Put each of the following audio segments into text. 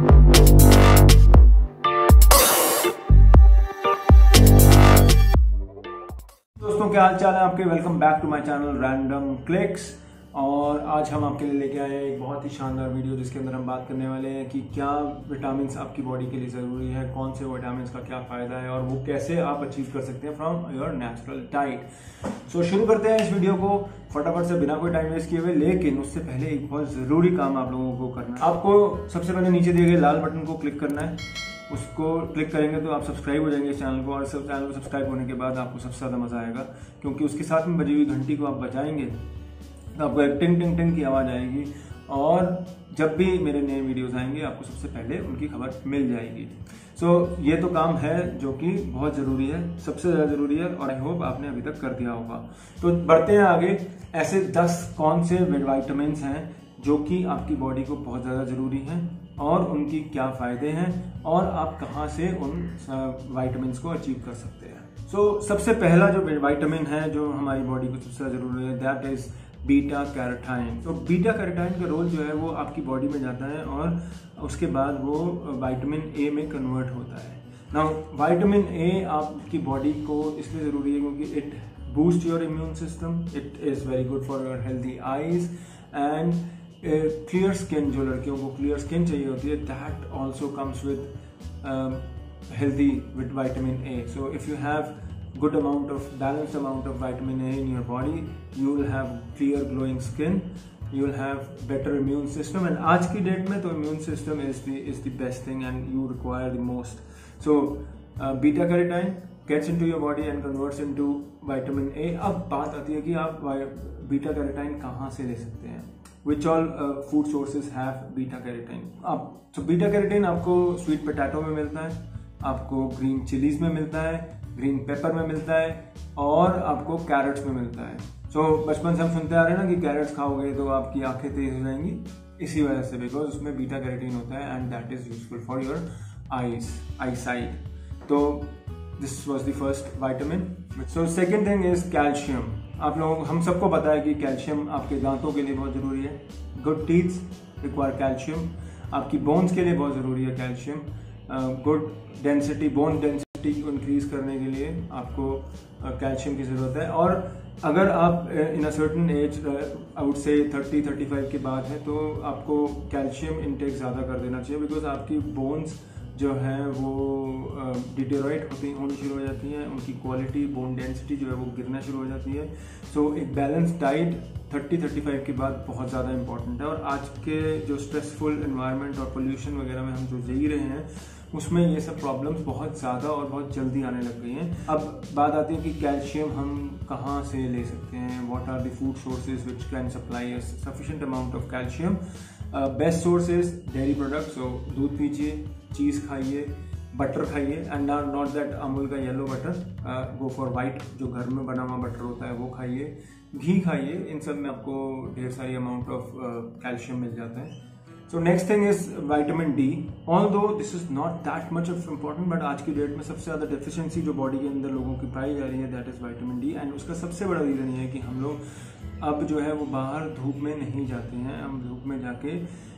दोस्तों क्या हाल चाल है आपके। Welcome back to my channel random clicks. और आज हम आपके लिए लेके आए हैं एक बहुत ही शानदार वीडियो जिसके अंदर हम बात करने वाले हैं कि क्या विटामिन्स आपकी बॉडी के लिए ज़रूरी है, कौन से विटामिन्स का क्या फ़ायदा है और वो कैसे आप अचीव कर सकते हैं from your natural diet. So शुरू करते हैं इस वीडियो को फटाफट से बिना कोई टाइम वेस्ट किए हुए। लेकिन उससे पहले एक बहुत ज़रूरी काम आप लोगों को करना है। आपको सबसे पहले नीचे दिए गए लाल बटन को क्लिक करना है। उसको क्लिक करेंगे तो आप सब्सक्राइब हो जाएंगे इस चैनल को। और सब चैनल को सब्सक्राइब होने के बाद आपको सबसे ज़्यादा मज़ा आएगा क्योंकि उसके साथ में बजी हुई घंटी को आप बजाएंगे तो आपको एक टिंग टिंग टिंग की आवाज़ आएगी और जब भी मेरे नए वीडियोस आएंगे आपको सबसे पहले उनकी खबर मिल जाएगी। सो ये तो काम है जो कि बहुत ज़रूरी है, सबसे ज़्यादा ज़रूरी है और आई होप आपने अभी तक कर दिया होगा। तो बढ़ते हैं आगे। ऐसे 10 कौन से विटामिन्स हैं जो कि आपकी बॉडी को बहुत ज़्यादा ज़रूरी हैं और उनकी क्या फ़ायदे हैं और आप कहाँ से उन विटामिन्स को अचीव कर सकते हैं। सो सबसे पहला जो विटामिन है जो हमारी बॉडी को सबसे ज़्यादा ज़रूरी है दैट इज़ बीटा कैरोटीन। तो बीटा कैरोटीन का रोल जो है वो आपकी बॉडी में जाता है और उसके बाद वो विटामिन ए में कन्वर्ट होता है। नाउ विटामिन ए आपकी बॉडी को इसलिए ज़रूरी है क्योंकि it boost your immune system, it is very good for your healthy eyes and clear skin. जो लड़कियों को क्लियर स्किन चाहिए होती है that also comes with healthy with vitamin A. So if you have good amount of balanced amount of vitamin A in your body, you will have clear glowing skin, you will have better immune system and आज की date में तो immune system is the best thing and you require the most. So beta carotene gets into your body and converts into vitamin A. अब बात आती है कि आप beta carotene कहाँ से ले सकते हैं। Which all food sources have beta carotene? So beta carotene आपको sweet potato में मिलता है, आपको green chilies में मिलता है, ग्रीन पेपर में मिलता है और आपको कैरेट्स में मिलता है। सो बचपन से हम सुनते आ रहे हैं ना कि कैरेट्स खाओगे तो आपकी आंखें तेज हो जाएंगी, इसी वजह से बिकॉज उसमें बीटा कैरोटीन होता है and that is useful for your eyesight. तो this was the first vitamin. So second thing is calcium. आप लोगों हम सबको पता है कि कैल्शियम आपके दांतों के लिए बहुत ज़रूरी है। Good teeth require calcium. आपकी बोन्स के लिए बहुत ज़रूरी है calcium. Good density, bone density को इंक्रीज करने के लिए आपको कैल्शियम की ज़रूरत है। और अगर आप in a certain age I would say 30-35 के बाद है तो आपको कैल्शियम इनटेक ज़्यादा कर देना चाहिए बिकॉज आपकी बोन्स जो हैं वो डिटेरोरेट होनी शुरू हो जाती हैं, उनकी क्वालिटी, बोन डेंसिटी जो है वो गिरना शुरू हो जाती है। सो एक बैलेंस डाइट 30-35 के बाद बहुत ज़्यादा इंपॉर्टेंट है। और आज के जो स्ट्रेसफुल एनवायरनमेंट और पोल्यूशन वगैरह में हम जो जी रहे हैं उसमें ये सब प्रॉब्लम्स बहुत ज़्यादा और बहुत जल्दी आने लग गई हैं। अब बात आती है कि कैल्शियम हम कहाँ से ले सकते हैं। What are the food sources which can supply sufficient amount of calcium. Best sources dairy products. So दूध पीजिए, चीज़ खाइए, बटर खाइए एंड नॉट दैट अमूल का yellow butter, go for white जो घर में बना हुआ बटर होता है वो खाइए, घी खाइए। इन सब में आपको ढेर सारी अमाउंट ऑफ कैल्शियम मिल जाता है। So next thing is vitamin D. Although this is not that much of important, but आज की डेट में सबसे ज़्यादा डेफिशिएंसी जो बॉडी के अंदर लोगों की पाई जा रही है that is vitamin D and उसका सबसे बड़ा रीज़न ये है कि हम लोग अब जो है वो बाहर धूप में नहीं जाते हैं, हम धूप में जाके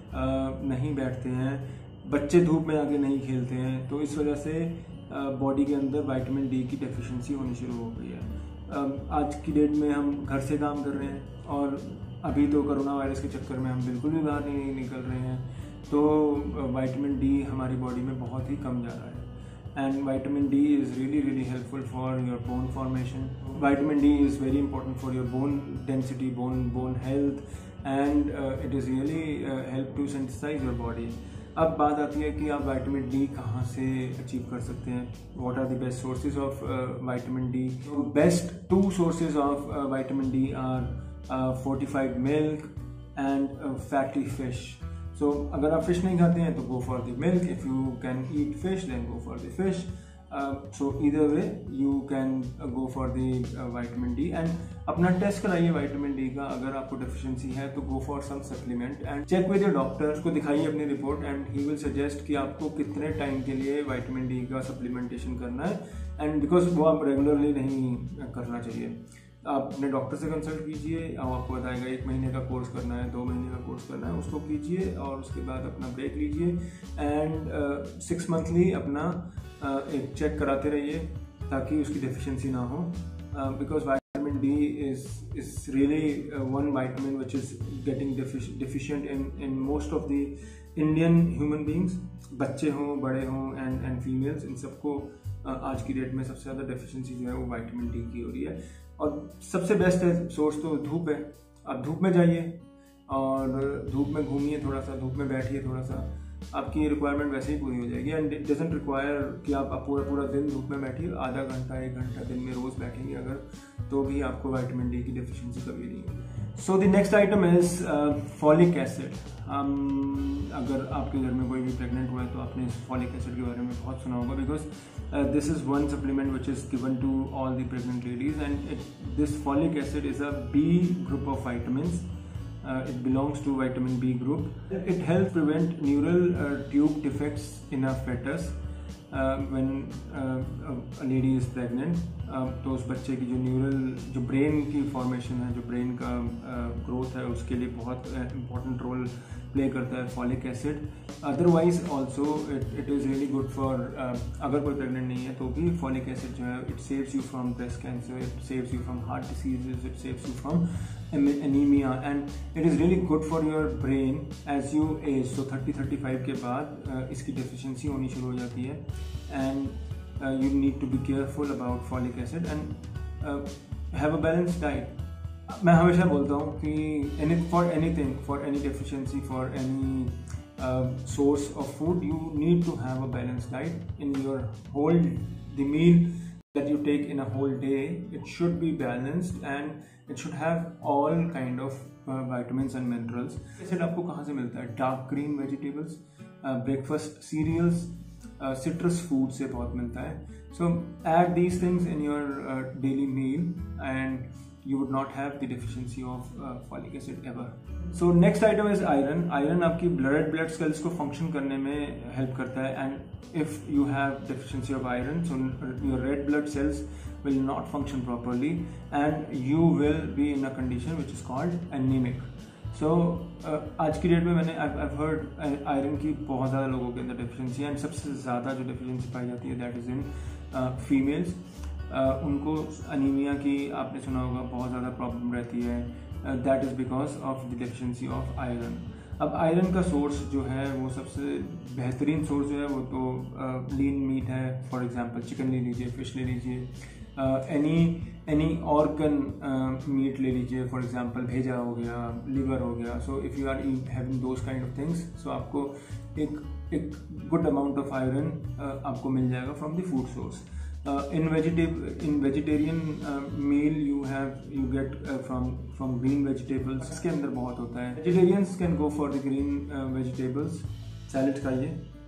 नहीं बैठते हैं, बच्चे धूप में जाके नहीं खेलते हैं, तो इस वजह से बॉडी के अंदर विटामिन डी की डेफिशिएंसी होनी शुरू हो गई है। आज की डेट में हम घर से काम कर रहे हैं और अभी तो कोरोना वायरस के चक्कर में हम बिल्कुल भी बाहर नहीं निकल रहे हैं, तो विटामिन डी हमारी बॉडी में बहुत ही कम जा रहा है and vitamin D is really helpful for your bone formation. Vitamin D is very important for your bone density, bone health and it is really help to synthesize your body. अब बात आती है कि आप विटामिन डी कहाँ से achieve कर सकते हैं। What are the best sources of vitamin D? Best 2 sources of vitamin D are fortified milk and fatty fish. So अगर आप फिश नहीं खाते हैं तो go for the milk. If you can eat fish then go for the fish. So either way you can go for the vitamin D and अपना test कराइए vitamin D का। अगर आपको deficiency है तो go for some supplement and check with your doctor। उसको दिखाइए अपनी report and he will suggest कि आपको कितने टाइम के लिए vitamin D का supplementation करना है and because वो आप रेगुलरली नहीं करना चाहिए। आप अपने डॉक्टर से कंसल्ट कीजिए, आपको बताएगा 1 महीने का कोर्स करना है, 2 महीने का कोर्स करना है, उसको कीजिए और उसके बाद अपना ब्रेक लीजिए एंड 6 मंथली अपना एक चेक कराते रहिए ताकि उसकी डेफिशिएंसी ना हो, because vitamin D is really one vitamin which is getting deficient in most of the Indian human beings, बच्चे हों, बड़े हों एंड फीमेल्स, इन सबको आज की डेट में सबसे ज़्यादा डेफिशिएंसी जो है वो विटामिन डी की हो रही है। और सबसे बेस्ट है सोर्स तो धूप है। आप धूप में जाइए और धूप में घूमिए, थोड़ा सा धूप में बैठिए, थोड़ा सा आपकी रिक्वायरमेंट वैसे ही पूरी हो जाएगी। एंड इट डजंट रिक्वायर कि आप पूरा दिन धूप में बैठिए, आधा घंटा 1 घंटा दिन में रोज़ बैठेंगे अगर, तो भी आपको विटामिन डी की डेफिशिएंसी कभी नहीं होगी। So the next item is folic acid. अगर आपके घर में कोई भी प्रेग्नेंट हुआ है तो आपने इस फॉलिक एसिड के बारे में बहुत सुना होगा, because this is one supplement which is given to all the pregnant ladies and this folic acid is a B group of vitamins. It belongs to vitamin B group. It helps prevent neural tube defects in a fetus when a lady is pregnant. तो उस बच्चे की जो brain की formation है, जो brain का growth है, उसके लिए बहुत इम्पोर्टेंट रोल प्ले करता है folic acid. Otherwise also it is really good for, अगर कोई प्रेग्नेंट नहीं है तो भी फॉलिक एसिड जो है it saves you from breast cancer, it saves you from heart diseases, it saves you from anemia and it is really good for your brain as you age. So 30-35 के बाद इसकी deficiency होनी शुरू हो जाती है and you need to be careful about folic acid and have a balanced diet. मैं हमेशा बोलता हूँ कि for anything, for any deficiency, for any source of food, you need to have a balanced diet in your the meal that you take in a whole day. It should be balanced and it should have all kind of vitamins and minerals. Acid आपको कहाँ से मिलता है? Dark green vegetables, breakfast cereals, citrus food से बहुत मिलता है. So add these things in your daily meal and you would not have the deficiency of folic acid ever. So next item is iron. Iron आपकी blood cells को function करने में help करता है and if you have deficiency of iron, so your red blood cells will not function properly and you will be in a condition which is called anemic. So आज की date में मैंने I've heard iron की बहुत ज़्यादा लोगों के अंदर डेफिशिएंसी है एंड सबसे ज़्यादा जो डेफिशिएंसी पाई जाती है दैट इज़ इन फीमेल्स. उनको अनीमिया की आपने सुना होगा बहुत ज़्यादा प्रॉब्लम रहती है. That is because of the deficiency of iron. अब आयरन का सोर्स जो है वो सबसे बेहतरीन सोर्स जो है वो तो लीन मीट है. फॉर एग्जांपल चिकन ले लीजिए, फिश ले लीजिए, एनी ऑर्गन मीट ले लीजिए. फॉर एग्जांपल भेजा हो गया, लिवर हो गया. So if you are having those kind of things, so आपको एक गुड अमाउंट ऑफ आयरन आपको मिल जाएगा from the food source. In vegetarian meal you get from green vegetables. इसके अंदर बहुत होता है. Vegetarians can go for the green vegetables. Salad खाइए,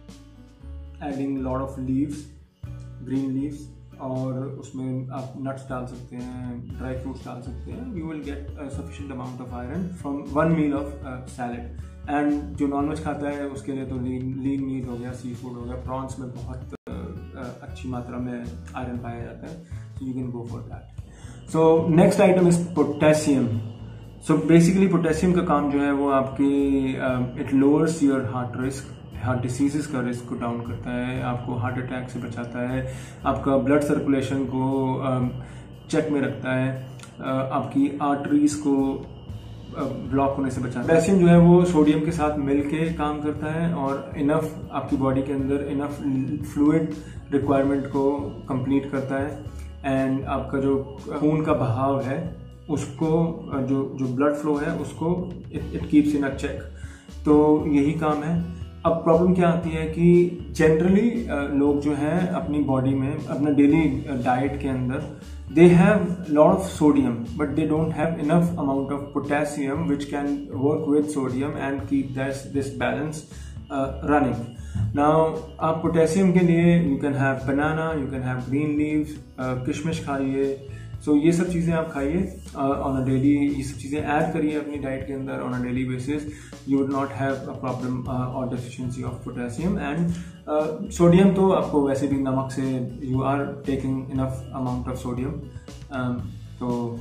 adding lot of leaves, green leaves, और उसमें आप nuts डाल सकते हैं, dry fruits डाल सकते हैं. You will get a sufficient amount of iron from one meal of salad. And जो नॉनवेज खाता है उसके लिए तो lean meat हो गया, सी फूड हो गया, प्रॉन्स में बहुत अच्छी मात्रा में आयरन पाया जाता है. So you can go for that. So next item is potassium. So basically potassium का काम जो है वो आपकी it lowers your heart risk, heart diseases का रिस्क को डाउन करता है, आपको हार्ट अटैक से बचाता है, आपका ब्लड सर्कुलेशन को चेक में रखता है, आपकी आर्टरीज को ब्लॉक होने से बचाता है. पोटेशियम जो है वो सोडियम के साथ मिलके काम करता है और इनफ आपकी बॉडी के अंदर इनफ फ्लूइड रिक्वायरमेंट को कंप्लीट करता है एंड आपका जो खून का बहाव है उसको जो ब्लड फ्लो है उसको it keeps in a check. तो यही काम है. अब प्रॉब्लम क्या आती है कि जनरली लोग जो हैं अपनी बॉडी में अपना डेली डाइट के अंदर they have lot of sodium but they don't have enough amount of potassium which can work with sodium and keep this balance running. Now आप पोटेशियम के लिए you can have banana, you can have green leaves, किशमिश खाइए. सो ये सब चीज़ें आप खाइए ऑन अ डेली. ये सब चीज़ें ऐड करिए अपनी डाइट के अंदर on a daily basis. You would not have a problem और deficiency of potassium. And sodium तो आपको वैसे भी नमक से you are taking enough amount of sodium. तो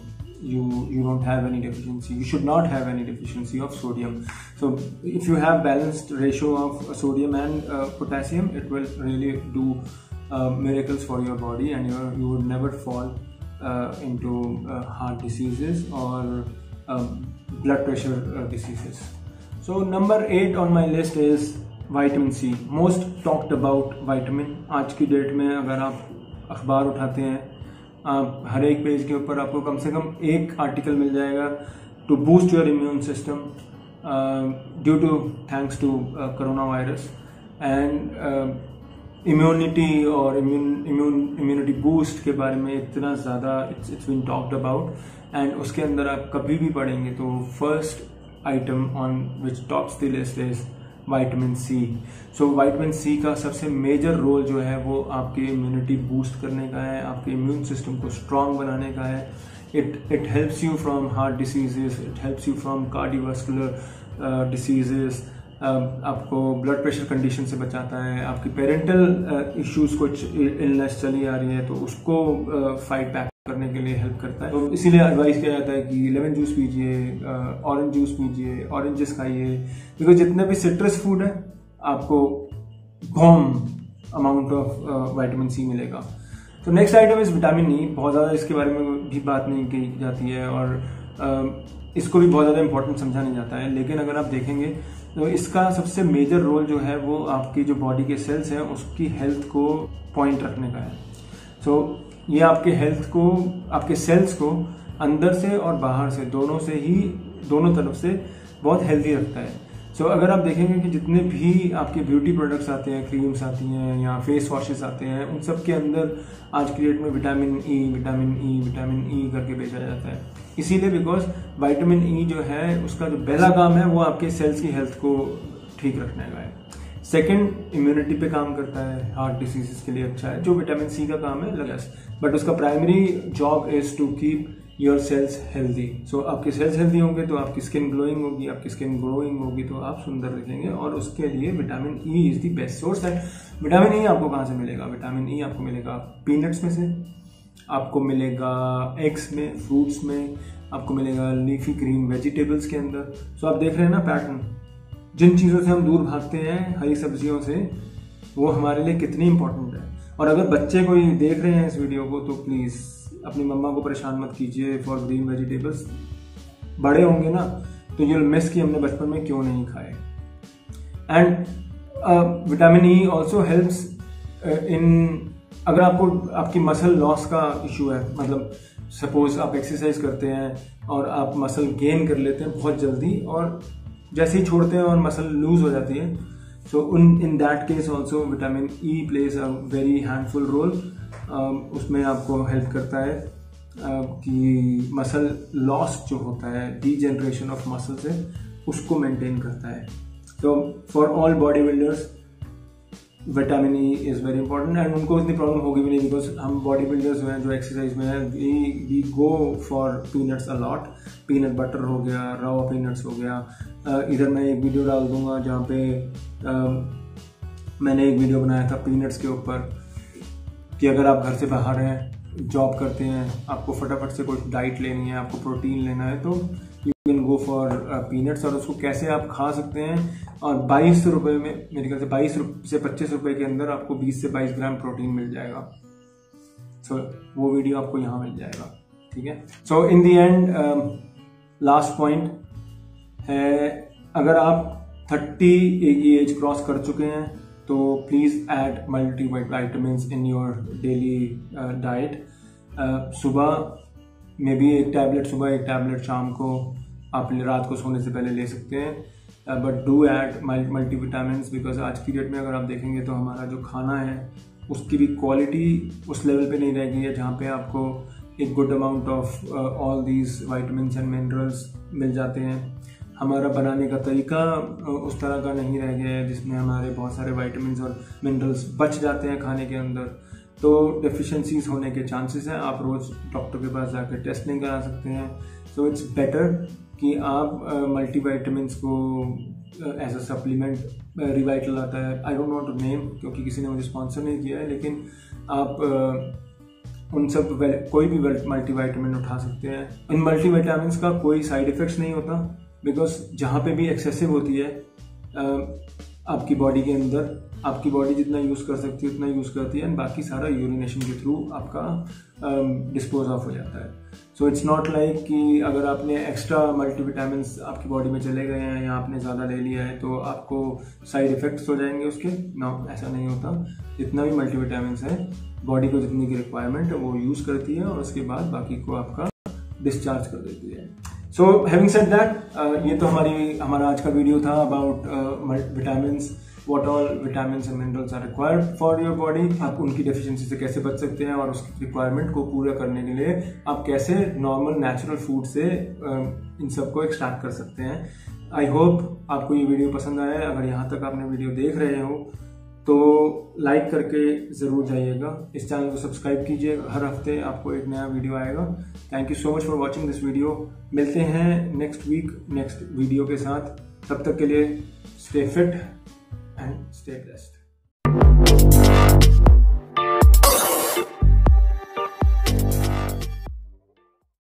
you don't have any deficiency. You should not have any deficiency of sodium. So if you have balanced ratio of sodium and potassium, it will really do miracles for your body, and you would never fall into heart diseases or blood pressure diseases. So number 8 on my list is vitamin C. Most talked about vitamin. आज की date में अगर आप अखबार उठाते हैं, आप हर एक पेज के ऊपर आपको कम से कम एक आर्टिकल मिल जाएगा to boost your immune system due to thanks to corona virus and immunity और इम्यूनिटी बूस्ट के बारे में इतना ज़्यादा it's been talked about, and उसके अंदर आप कभी भी पढ़ेंगे तो first item on which tops the list is vitamin C. So vitamin C का सबसे मेजर रोल जो है वो आपकी इम्यूनिटी बूस्ट करने का है, आपके इम्यून सिस्टम को स्ट्रांग बनाने का है. It helps you from heart diseases, it helps you from cardiovascular diseases, आपको ब्लड प्रेशर कंडीशन से बचाता है. आपकी पेरेंटल इश्यूज कुछ इलनेस चली आ रही है तो उसको फाइट बैक करने के लिए हेल्प करता है. तो इसीलिए एडवाइस किया जाता है कि लेमन जूस पीजिए, ऑरेंज जूस पीजिए, ऑरेंजेस खाइए, बिकॉज जितने भी सिट्रस फूड है आपको bomb amount of vitamin C मिलेगा. तो next item is vitamin E. बहुत ज़्यादा इसके बारे में भी बात नहीं की जाती है और इसको भी बहुत ज़्यादा इंपॉर्टेंट समझा नहीं जाता है, लेकिन अगर आप देखेंगे तो इसका सबसे मेजर रोल जो है वो आपकी जो बॉडी के सेल्स हैं उसकी हेल्थ को पॉइंट रखने का है. सो ये आपके हेल्थ को, आपके सेल्स को अंदर से और बाहर से दोनों तरफ से बहुत हेल्दी रखता है. सो अगर आप देखेंगे कि जितने भी आपके ब्यूटी प्रोडक्ट्स आते हैं, क्रीम्स आती हैं या फेस वॉशेस आते हैं, उन सब के अंदर आज की डेट में विटामिन ई करके बेचा जाता है. इसीलिए बिकॉज विटामिन ई जो है उसका जो पहला काम है वो आपके सेल्स की हेल्थ को ठीक रखने का है. सेकेंड, इम्यूनिटी पे काम करता है, हार्ट डिसीजेस के लिए अच्छा है, जो विटामिन सी का काम है लगस, बट उसका primary job is to keep your cells healthy. So आपके सेल्स हेल्दी होंगे तो आपकी स्किन ग्लोइंग होगी, आपकी स्किन ग्रोइंग होगी तो आप सुंदर दिखेंगे, और उसके लिए vitamin E is the best source है. विटामिन ई आपको कहाँ से मिलेगा? विटामिन ई आपको मिलेगा पीनट्स में से, आपको मिलेगा एग्स में, फ्रूट्स में, आपको मिलेगा लीफी ग्रीन वेजिटेबल्स के अंदर. सो आप देख रहे हैं ना पैटर्न, जिन चीज़ों से हम दूर भागते हैं, हरी सब्जियों से, वो हमारे लिए कितनी इंपॉर्टेंट है. और अगर बच्चे कोई देख रहे हैं इस वीडियो को तो प्लीज़ अपनी मम्मा को परेशान मत कीजिए फॉर ग्रीन वेजिटेबल्स. बड़े होंगे ना तो ये मिस कि हमने बचपन में क्यों नहीं खाए. And vitamin E also helps in, अगर आपको आपकी मसल लॉस का इशू है, मतलब सपोज आप एक्सरसाइज करते हैं और आप मसल गेन कर लेते हैं बहुत जल्दी और जैसे ही छोड़ते हैं और मसल लूज हो जाती है, so in that case also vitamin E plays a very handful role. उसमें आपको हेल्प करता है कि मसल लॉस जो होता है, डीजेनरेशन ऑफ मसल से, उसको मेंटेन करता है. तो for all body builders vitamin E is very important, and उनको इतनी प्रॉब्लम होगी भी नहीं बिकॉज हम बॉडी बिल्डर्स हैं जो एक्सरसाइज में हैं, we go for peanuts a lot. Peanut butter हो गया, रॉ पीनट्स हो गया. इधर मैं एक वीडियो डाल दूंगा जहाँ पे मैंने एक वीडियो बनाया था पीनट्स के ऊपर कि अगर आप घर से बाहर हैं, जॉब करते हैं, आपको फटाफट से कोई डाइट लेनी है, आपको प्रोटीन लेना है, तो you can go for peanuts. और उसको कैसे आप खा सकते हैं, और 22 रुपये में, मेरे ख्याल से 22 से 25 रुपये के अंदर आपको 20 से 22 ग्राम प्रोटीन मिल जाएगा. सो वो वीडियो आपको यहाँ मिल जाएगा. ठीक है. So in the end last point है, अगर आप 30 की एज क्रॉस कर चुके हैं तो please add multivitamins in your daily diet. सुबह में भी एक टैबलेट, सुबह एक टैबलेट, शाम को आप रात को सोने से पहले ले सकते हैं. But do add multivitamins because आज की डेट में अगर आप देखेंगे तो हमारा जो खाना है उसकी भी क्वालिटी उस लेवल पे नहीं रह गई है जहाँ पे आपको एक good amount of all these vitamins and minerals मिल जाते हैं. हमारा बनाने का तरीका उस तरह का नहीं रह गया है जिसमें हमारे बहुत सारे विटामिन्स और मिनरल्स बच जाते हैं खाने के अंदर. तो डेफिशिएंसीज होने के चांसेस हैं. आप रोज़ डॉक्टर के पास जाकर टेस्ट नहीं करा सकते हैं. सो इट्स बेटर कि आप मल्टीविटामिन्स को एज अ सप्लीमेंट, रिवाइटल आता है, I don't want to name क्योंकि किसी ने मुझे स्पॉन्सर नहीं किया है, लेकिन आप उन सब कोई भी मल्टीविटामिन उठा सकते हैं। इन मल्टीविटामिन का कोई साइड इफेक्ट्स नहीं होता, बिकॉज जहाँ पे भी एक्सेसिव होती है आपकी बॉडी के अंदर, आपकी बॉडी जितना यूज़ कर सकती है उतना यूज़ करती है, एंड बाकी सारा यूरिनेशन के थ्रू आपका डिस्पोज ऑफ हो जाता है। सो इट्स नॉट लाइक कि अगर आपने एक्स्ट्रा मल्टीविटामिन आपकी बॉडी में चले गए हैं या आपने ज़्यादा ले लिया है तो आपको साइड इफ़ेक्ट्स हो जाएंगे उसके। नो, ऐसा नहीं होता। जितना भी मल्टीविटामिन है, बॉडी को जितनी की रिक्वायरमेंट है वो यूज़ करती है और उसके बाद बाकी को आपका डिस्चार्ज कर देती है। सो हैविंग सेड दैट, ये तो हमारा आज का वीडियो था about vitamins, what all vitamins and minerals are required for your body। आप उनकी डेफिशिएंसी से कैसे बच सकते हैं और उसकी रिक्वायरमेंट को पूरा करने के लिए आप कैसे नॉर्मल नेचुरल फूड से इन सबको एक्सट्रैक्ट कर सकते हैं। आई होप आपको ये वीडियो पसंद आया है। अगर यहाँ तक आपने वीडियो देख रहे हो तो लाइक करके ज़रूर जाइएगा। इस चैनल को सब्सक्राइब कीजिए, हर हफ्ते आपको एक नया वीडियो आएगा। Thank you so much for watching this video. मिलते हैं नेक्स्ट वीक नेक्स्ट वीडियो के साथ। तब तक के लिए stay fit and stay blessed।